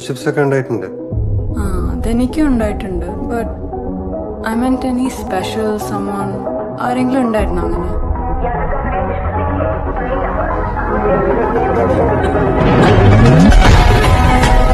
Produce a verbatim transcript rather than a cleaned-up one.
മിസ്ഷിപ്സ് ഒക്കെ ഉണ്ടായിട്ടുണ്ട്. ആ അതെനിക്കും ഉണ്ടായിട്ടുണ്ട്. But I meant any special summon ആരെങ്കിലും ഉണ്ടായിരുന്നോ അങ്ങനെ?